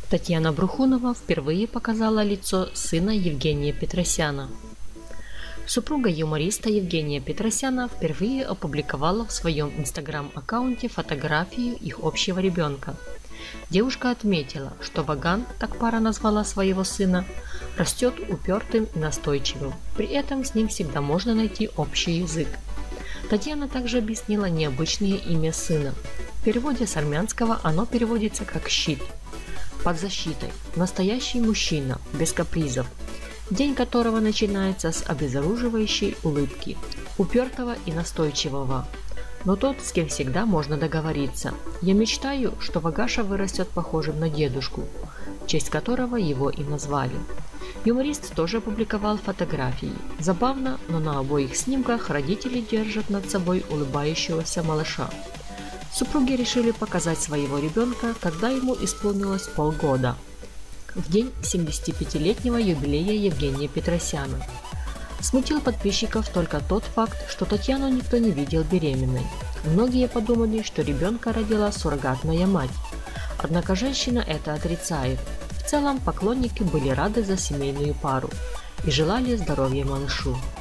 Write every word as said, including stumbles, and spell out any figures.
Татьяна Брухунова впервые показала лицо сына Евгения Петросяна. Супруга юмориста Евгения Петросяна впервые опубликовала в своем инстаграм-аккаунте фотографию их общего ребенка. Девушка отметила, что Ваган, так пара назвала своего сына, растет упертым и настойчивым, при этом с ним всегда можно найти общий язык. Татьяна также объяснила необычное имя сына. В переводе с армянского оно переводится как «щит». Под защитой. Настоящий мужчина, без капризов, день которого начинается с обезоруживающей улыбки, упертого и настойчивого, но тот, с кем всегда можно договориться. Я мечтаю, что Вагаша вырастет похожим на дедушку, в честь которого его и назвали. Юморист тоже опубликовал фотографии. Забавно, но на обоих снимках родители держат над собой улыбающегося малыша. Супруги решили показать своего ребенка, когда ему исполнилось полгода, в день семидесятипятилетнего юбилея Евгения Петросяна. Смутил подписчиков только тот факт, что Татьяну никто не видел беременной. Многие подумали, что ребенка родила суррогатная мать. Однако женщина это отрицает. В целом поклонники были рады за семейную пару и желали здоровья малышу.